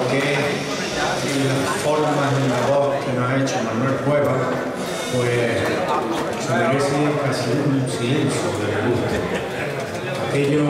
lo que es las formas en la voz que nos ha hecho Manuel Cuevas, pues se merece casi un silencio de gusto. Aquello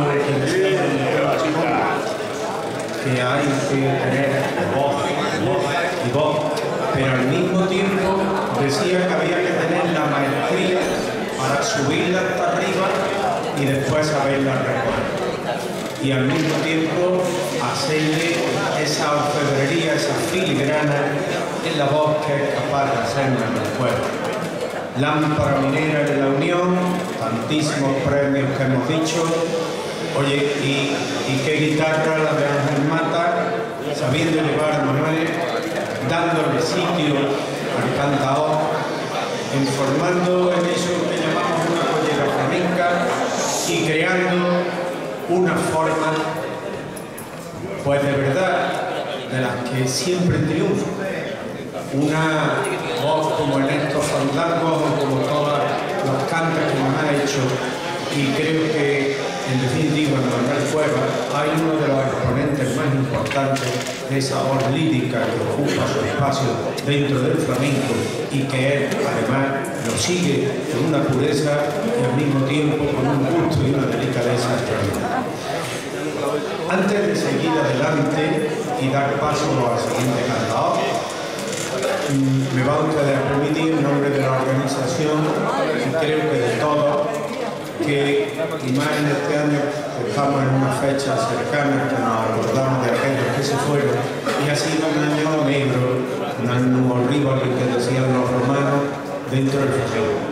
que hay que tener voz y voz, pero al mismo tiempo decía que había que tener la maestría para subirla hasta arriba y después saberla recoger. Y al mismo tiempo hacerle esa orfebrería, esa filigrana en la voz que es capaz de hacernos en el pueblo. Lámpara minera de la Unión, tantísimos premios que hemos dicho. Oye, y qué guitarra la de Ángel Mata, sabiendo llevar a Manuel, dándole sitio al cantador, informando en eso que llamamos una collera flamenca y creando una forma, pues de verdad, de las que siempre triunfa. Una voz como Ernesto Fandango o como todos los cantos que nos ha hecho, y creo que en definitiva en Manuel Cuevas hay uno de los exponentes más importantes de esa voz lírica que ocupa su espacio dentro del flamenco y que él además lo sigue con una pureza y al mismo tiempo con un gusto y una delicadeza extraordinaria. Antes de seguir adelante y dar paso al siguiente cantador, me va a ustedes a permitir en nombre de la organización y creo que de todos, que y más en este año que estamos en una fecha cercana que nos acordamos de aquellos que se fueron, y ha sido un año negro, un año horrible que decían los romanos dentro del flamenco.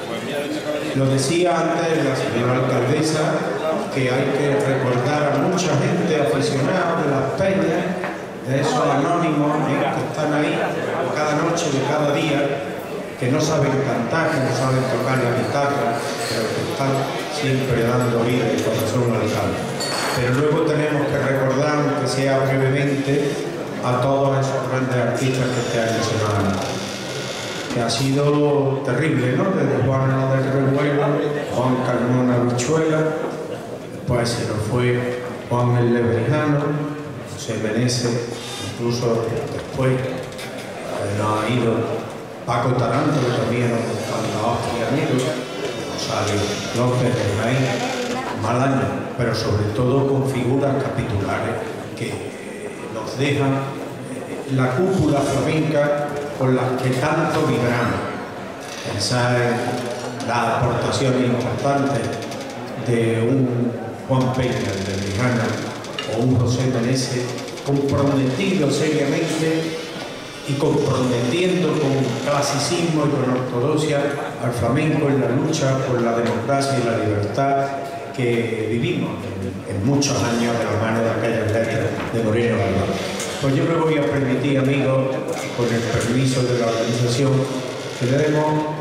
Lo decía antes la señora alcaldesa, que hay que recordar a mucha gente aficionada de las peñas, de esos anónimos que están ahí cada noche de cada día, que no saben cantar, que no saben tocar la guitarra, pero que están siempre dando vida y corazón al canto. Pero luego tenemos que recordar, aunque sea brevemente, a todos esos grandes artistas que este año se nos han dado. Que ha sido terrible, ¿no? Desde Juan del Revuelo, Juan Carmona Bichuela, después se nos fue Juan el Lebrijano, José Meneses, incluso después nos ha ido Paco Taranto, que también nos cantaba trianeros, Rosario López de Jaén, mal año, pero sobre todo con figuras capitulares que nos dejan la cúpula flamenca con las que tanto vibramos. Pensar en las aportaciones importantes de un Juan Peña de Rijana o un José Meneses, comprometido seriamente y comprometiendo con clasicismo y con ortodoxia al flamenco en la lucha por la democracia y la libertad que vivimos en muchos años de la mano de aquellas letras de Moreno Galván. Pues yo me voy a permitir, amigos, con el permiso de la organización, que le demos,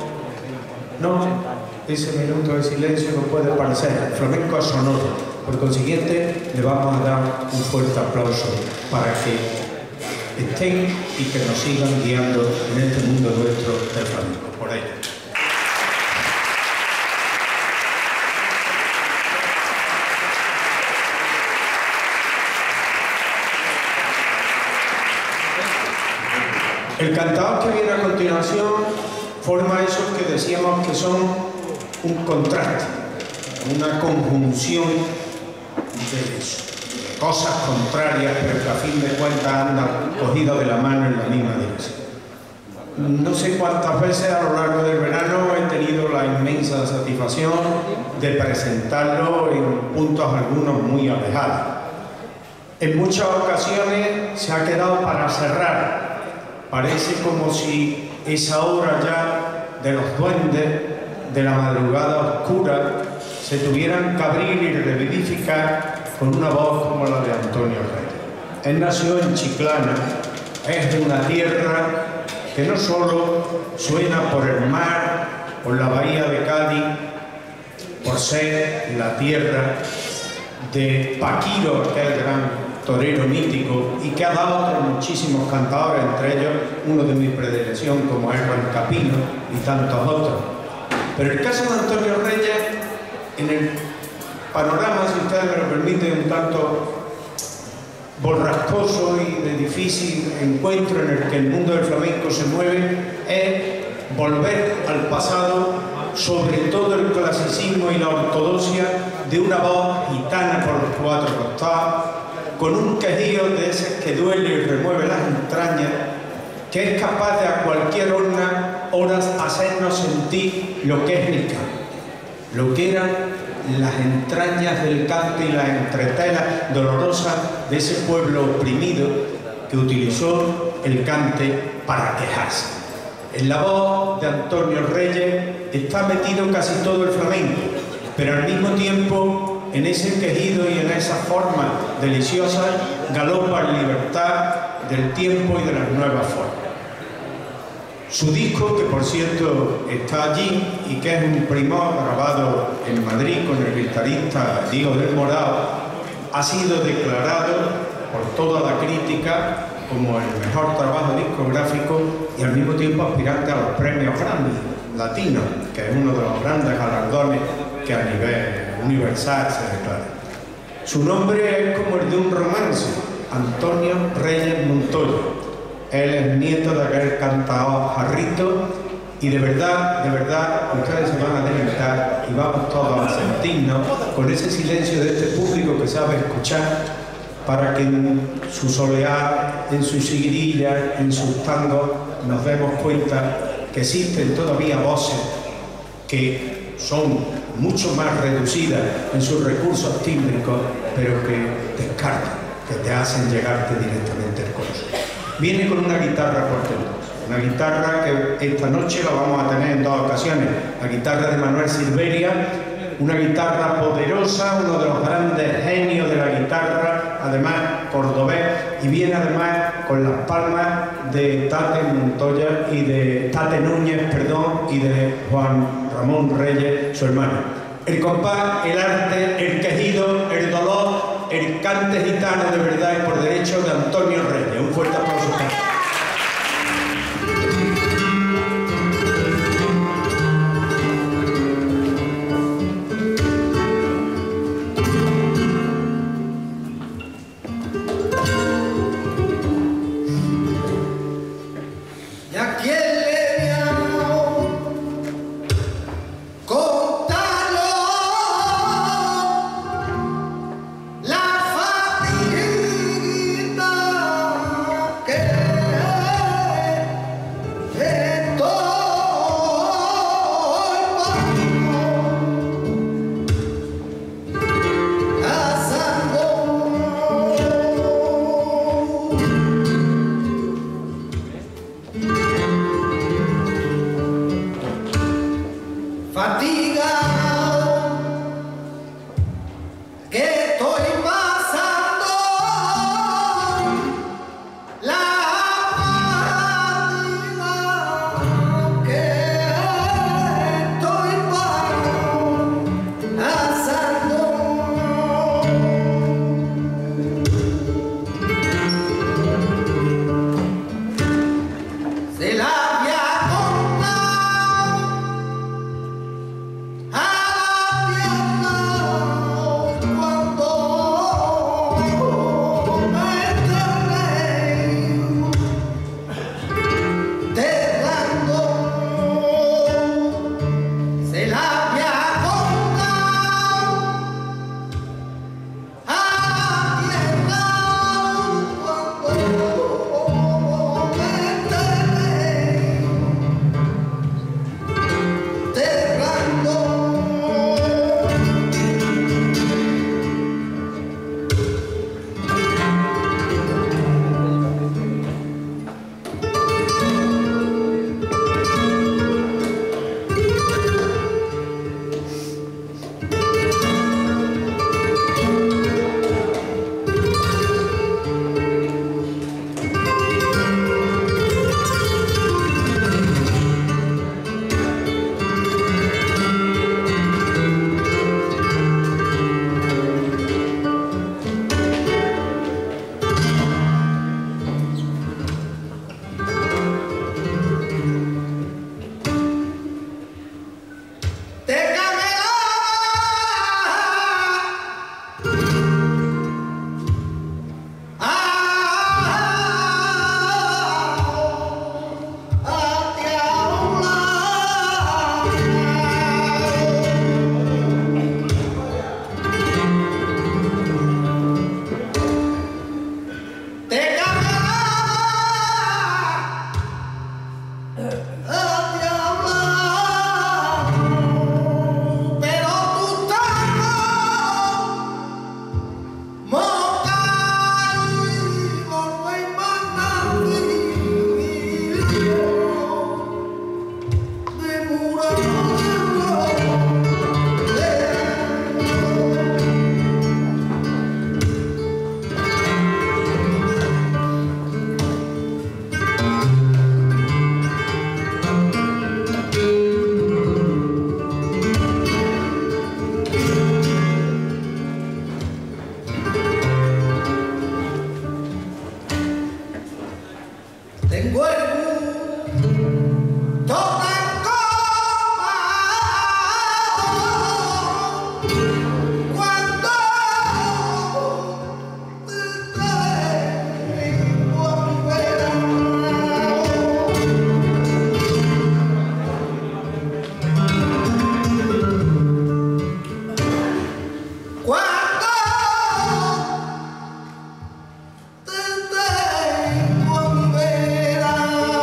no, ese minuto de silencio no puede parecer, el flamenco es sonoro, por consiguiente le vamos a dar un fuerte aplauso para que estén y que nos sigan guiando en este mundo nuestro del flamenco. Por ello. El cantador que viene a continuación forma esos que decíamos que son un contraste, una conjunción de cosas contrarias, pero que a fin de cuentas andan cogidos de la mano en la misma dirección. No sé cuántas veces a lo largo del verano he tenido la inmensa satisfacción de presentarlo en puntos algunos muy alejados. En muchas ocasiones se ha quedado para cerrar. Parece como si esa hora ya de los duendes, de la madrugada oscura, se tuvieran que abrir y revivificar con una voz como la de Antonio Reyes. Él nació en Chiclana, es de una tierra que no solo suena por el mar, por la bahía de Cádiz, por ser la tierra de Paquiro, que es el gran torero mítico y que ha dado a muchísimos cantadores, entre ellos uno de mi predilección como es Juan Capino y tantos otros. Pero el caso de Antonio Reyes, en el panorama, si ustedes me lo permiten, un tanto borrascoso y de difícil encuentro en el que el mundo del flamenco se mueve es volver al pasado, sobre todo el clasicismo y la ortodoxia de una voz gitana por los cuatro costados, con un quejío de ese que duele y remueve las entrañas, que es capaz de a cualquier hora hacernos sentir lo que es el canto, lo que eran las entrañas del canto y las entretelas dolorosas de ese pueblo oprimido que utilizó el cante para quejarse. En la voz de Antonio Reyes está metido casi todo el flamenco, pero al mismo tiempo en ese quejido y en esa forma deliciosa galopa en libertad del tiempo y de las nuevas formas. Su disco, que por cierto está allí y que es un primor grabado en Madrid con el guitarrista Diego del Morao, ha sido declarado por toda la crítica como el mejor trabajo discográfico y al mismo tiempo aspirante a los premios Grammy latinos, que es uno de los grandes galardones que a nivel universal se declara. Su nombre es como el de un romance, Antonio Reyes Montoya. Él es nieto de aquel cantador Jarrito y de verdad, ustedes se van a deleitar y vamos todos a sentirnos con ese silencio de este público que sabe escuchar, para que en su soleá, en su seguidilla, en sus tangos, nos demos cuenta que existen todavía voces que son mucho más reducidas en sus recursos tímbricos, pero que descartan, que te hacen llegarte directamente al corazón. Viene con una guitarra portentosa, una guitarra que esta noche la vamos a tener en dos ocasiones, la guitarra de Manuel Silveria, una guitarra poderosa, uno de los grandes genios de la guitarra, además cordobés, y viene además con las palmas de Tate Montoya y de Tate Núñez, y de Juan Ramón Reyes, su hermano. El compás, el arte, el quejido, el dolor, el cante gitano de verdad y por derecho de Antonio Reyes. Un fuerte aplauso. tengo el gusto tan coma cuando te tengo a mi vera. Cuando te tengo a mi vera.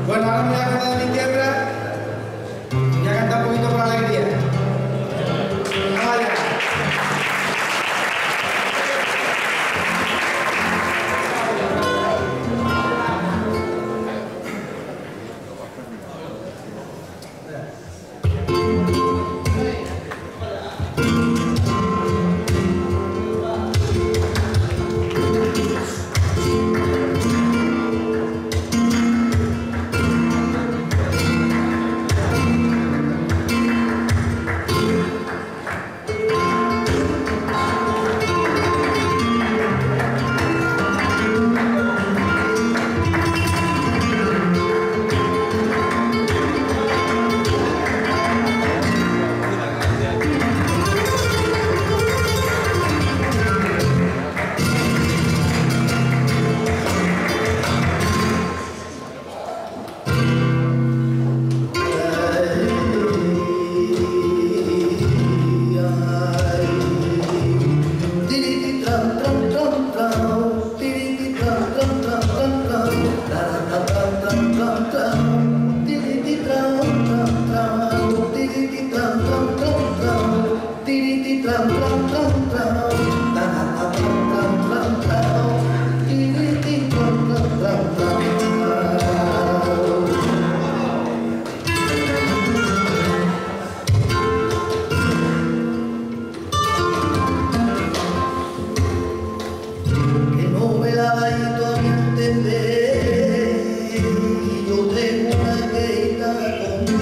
Bueno, ahora me voy a cantar de mi tierra. Voy a cantar un poquito por alegría. Vaya. Yo tengo una queita con